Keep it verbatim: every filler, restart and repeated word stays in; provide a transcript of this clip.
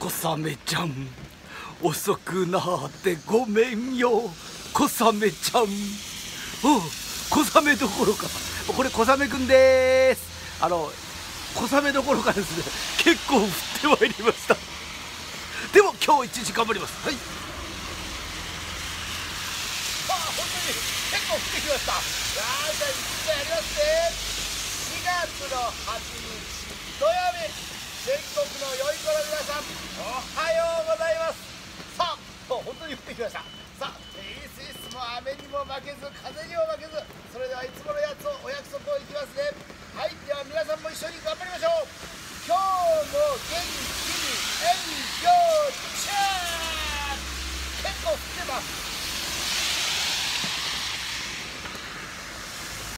小雨ちゃん、遅くなってごめんよ小雨ちゃん。おう、小雨どころか、これ小雨くんです。あの小雨どころかですね、結構降ってまいりました。でも今日一日頑張ります。はい。あ、本当に結構降ってきました。じゃあじゃあ一日やりますね。しがつのはちにち土曜日、全国の良い子の皆さん、おはようございます。さあ、本当に降ってきました。さあ、いついつも雨にも負けず風にも負けず、それではいつものやつをお約束をいきますね。